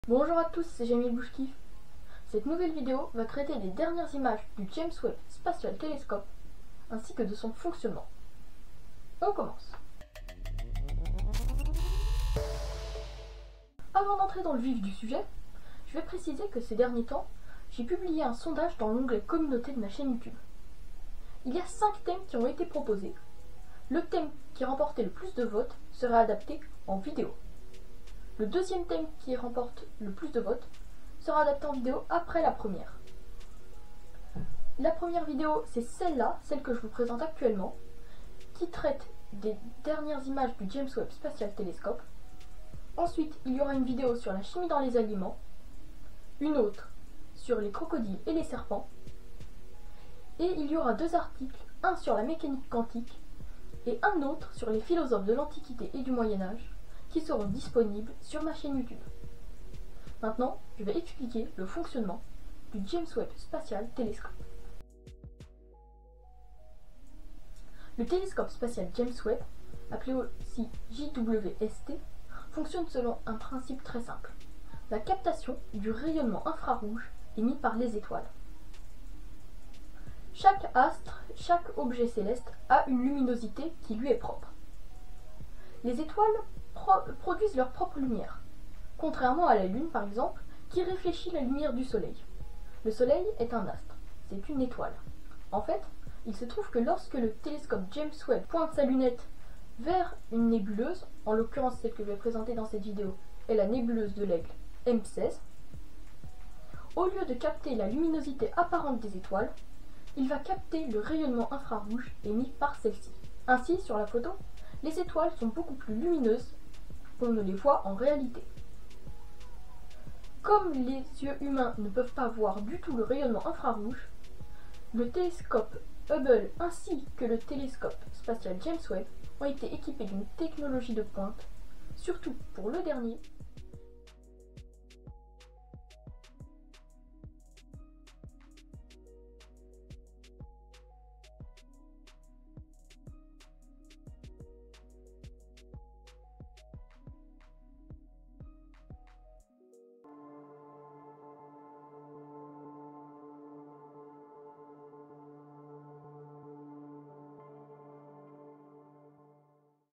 Bonjour à tous, c'est Jamil Bouchkif. Cette nouvelle vidéo va traiter des dernières images du James Webb Spatial Telescope ainsi que de son fonctionnement. On commence. Avant d'entrer dans le vif du sujet, je vais préciser que ces derniers temps, j'ai publié un sondage dans l'onglet communauté de ma chaîne YouTube. Il y a 5 thèmes qui ont été proposés. Le thème qui remportait le plus de votes sera adapté en vidéo. Le deuxième thème qui remporte le plus de votes sera adapté en vidéo après la première. La première vidéo, c'est celle-là, celle que je vous présente actuellement, qui traite des dernières images du James Webb Spatial Telescope. Ensuite, il y aura une vidéo sur la chimie dans les aliments, une autre sur les crocodiles et les serpents, et il y aura 2 articles, un sur la mécanique quantique et un autre sur les philosophes de l'Antiquité et du Moyen-Âge, qui seront disponibles sur ma chaîne YouTube. Maintenant, je vais expliquer le fonctionnement du James Webb Spatial Telescope. Le télescope spatial James Webb, appelé aussi JWST, fonctionne selon un principe très simple: la captation du rayonnement infrarouge émis par les étoiles. Chaque astre, chaque objet céleste a une luminosité qui lui est propre. Les étoiles produisent leur propre lumière, contrairement à la Lune par exemple, qui réfléchit la lumière du Soleil. Le Soleil est un astre, c'est une étoile. En fait, il se trouve que lorsque le télescope James Webb pointe sa lunette vers une nébuleuse, en l'occurrence celle que je vais présenter dans cette vidéo est la nébuleuse de l'Aigle M16, au lieu de capter la luminosité apparente des étoiles, il va capter le rayonnement infrarouge émis par celle-ci. Ainsi, sur la photo, les étoiles sont beaucoup plus lumineuses qu'on ne les voit en réalité. Comme les yeux humains ne peuvent pas voir du tout le rayonnement infrarouge, le télescope Hubble ainsi que le télescope spatial James Webb ont été équipés d'une technologie de pointe, surtout pour le dernier,